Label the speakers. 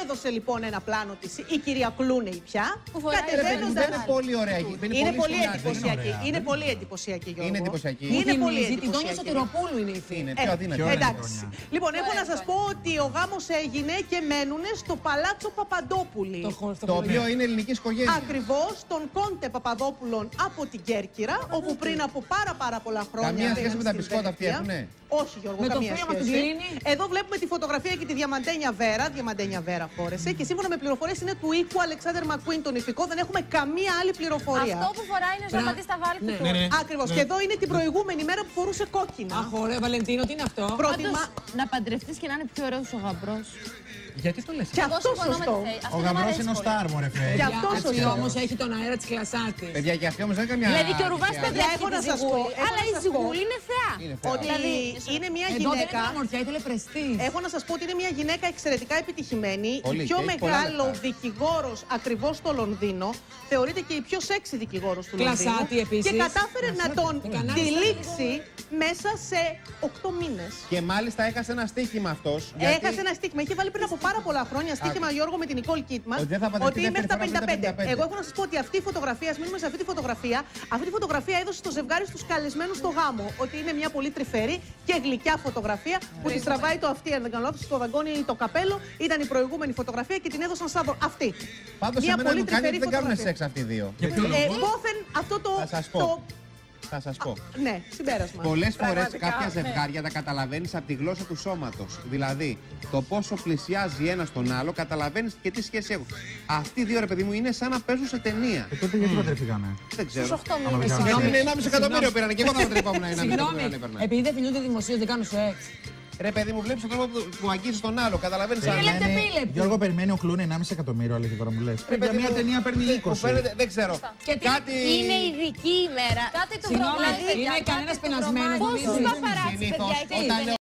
Speaker 1: έδωσε λοιπόν ένα πλάνο της η κυρία Κλούνεϊ πια.
Speaker 2: Δεν είναι πολύ ωραία.
Speaker 1: Είναι πολύ εντυπωσιακή. Είναι πολύ εντυπωσιακή, Γιώργο.
Speaker 2: Είναι εντυπωσιακή.
Speaker 1: Είναι πολύ εντυπωσιακή.
Speaker 3: Την Τόνια Σωτηροπούλου είναι η φίλη.
Speaker 2: Πιο αδύνατη.
Speaker 1: Εντάξει. Λοιπόν, έχω να σας πω ότι ο γάμος έγινε και μένουν στο Παλάτσο Παπαντόπουλη.
Speaker 2: Το οποίο είναι ελληνική οικογένεια.
Speaker 1: Ακριβώς, τον Κόντε Παπαδόπουλων από την Κέρκυρα, όπου πριν από πάρα πολλά χρόνια.
Speaker 2: Καμία σχέση με τα μπισκότα αυτή έχουνε?
Speaker 1: Όχι, Γιώργο, καμία σχέση. Εδώ βλέπουμε τη φωτογραφία και τη Διαμαντένια Βέρα. Διαμαντένια Βέρα φόρεσε και σύμφωνα με πληροφορίες είναι του οίκου Αλεξάνδερ Μακουίν, τον ηφικό. Δεν έχουμε καμία άλλη πληροφορία.
Speaker 4: Αυτό που φοράει είναι ζαμπατή στα βάλη του.
Speaker 1: Ακριβώς. Και εδώ είναι την προηγούμενη μέρα που φορούσε κόκκινα.
Speaker 3: Αχ, ωραία, Βαλεντίνο, τι είναι αυτό?
Speaker 4: Να παντρευτείς και να είναι πιο ωραίος ο γαμπρός.
Speaker 5: Γιατί το λες?
Speaker 1: Και αυτό σωστό.
Speaker 5: Ο γαμπρός είναι ο Στάρ, μωρέ φρέ.
Speaker 1: Και αυτό
Speaker 3: Έτσι
Speaker 1: σωστό.
Speaker 3: όμως έχει τον αέρα της κλασσάτης.
Speaker 2: Παιδιά, και αυτή όμως δεν είναι καμιά.
Speaker 4: Δηλαδή και ο Ρουβάς παιδιά
Speaker 1: έχω
Speaker 4: έχει
Speaker 1: να
Speaker 4: τη
Speaker 1: σας πω,
Speaker 4: Ζυγούλη.
Speaker 1: έχω
Speaker 4: Αλλά
Speaker 1: να
Speaker 4: η
Speaker 1: σας
Speaker 4: Ζυγούλη
Speaker 1: πω.
Speaker 4: είναι θεά.
Speaker 1: Ότι είναι μια
Speaker 3: Εδώ δεν
Speaker 1: γυναίκα.
Speaker 3: είναι ομορφιά, ήθελε πρεστής.
Speaker 1: Έχω να σας πω ότι είναι μια γυναίκα εξαιρετικά επιτυχημένη.
Speaker 2: Πολύ,
Speaker 1: Η πιο
Speaker 2: και έχει πολλά
Speaker 1: μεγάλο
Speaker 2: λεφτά.
Speaker 1: δικηγόρος ακριβώς στο Λονδίνο. Θεωρείται και η πιο σεξι δικηγόρος του Λονδίνου.
Speaker 3: Κλασάτη επίσης.
Speaker 1: Και κατάφερε να τον
Speaker 3: Κανάλι
Speaker 1: τυλίξει μέσα σε 8 μήνες.
Speaker 2: Και μάλιστα έχασε ένα στοίχημα αυτός.
Speaker 1: Έχασε ένα στίχημα. Είχε βάλει πριν από πάρα πολλά χρόνια στίχημα, Γιώργο, με την Νικόλ Κίτμαν.
Speaker 2: Ότι δεν θα παντρευτεί
Speaker 1: Ότι μέχρι τα
Speaker 2: δεύτερη φορά
Speaker 1: 55.
Speaker 2: 55.
Speaker 1: Εγώ έχω να σας πω ότι αυτή η φωτογραφία, ας μείνουμε σε αυτή τη φωτογραφία. Αυτή τη φωτογραφία έδωσε στο ζευγάρι στους καλεσμένους στο γάμο. Ότι είναι μια πολύ τρυφερή και γλυκιά φωτογραφία που τη τραβάει το αυτή, αν δεν κάνω λάθος, στο δαγκόνι ή το καπέλο. Ήταν η προηγούμενη φωτογραφία και την έδωσαν σαν αυτή.
Speaker 2: Πάντως
Speaker 1: Μια
Speaker 2: εμένα
Speaker 1: πολύ
Speaker 2: μου κάνει ότι
Speaker 1: τρυφερή
Speaker 2: δεν κάνουν
Speaker 1: φωτογραφία.
Speaker 2: σεξ αυτοί οι δύο.
Speaker 1: Πόθεν αυτό το.
Speaker 2: Θα σας πω. Θα σας πω.
Speaker 1: Ναι, συμπέρασμα.
Speaker 2: Πολλές φορές
Speaker 1: Πραγματικά,
Speaker 2: κάποια
Speaker 1: ναι.
Speaker 2: ζευγάρια τα καταλαβαίνεις από τη γλώσσα του σώματος. Δηλαδή, το πόσο πλησιάζει ένας τον άλλο, καταλαβαίνεις και τι σχέση έχουν. Αυτοί οι δύο, ρε παιδί μου, είναι σαν να παίζουν σε ταινία.
Speaker 5: Τότε γιατί παντρευτήκανε?
Speaker 2: Δεν ξέρω.
Speaker 4: Στους 8 μήνες.
Speaker 2: Γιατί είναι 1,5 εκατομμύριο πήρανε και εγώ θα παντρευόμουν 1,5
Speaker 3: Συγγνώμη,
Speaker 2: εκατομμύριο έπαιρνα.
Speaker 3: επειδή δεν φιλούνται δημοσίως, δεν κάνουν σεξ.
Speaker 2: Ρε παιδί μου, βλέπεις τον τρόπο που αγγίζεις τον άλλο, καταλαβαίνεις αν
Speaker 5: Γιώργο, περιμένει ο Κλούνε 1,5 εκατομμύριο, αλήθεια τώρα μου λες. Για μια ταινία παίρνει 20.
Speaker 2: Δεν ξέρω.
Speaker 4: Κάτι... Είναι ειδική ημέρα. Κάτι του
Speaker 3: Συγγνώμη,
Speaker 4: προβλέπει.
Speaker 3: είναι κανένας πεινασμένος.
Speaker 4: Πόσους παπαράτσι, παιδιά,
Speaker 2: Όταν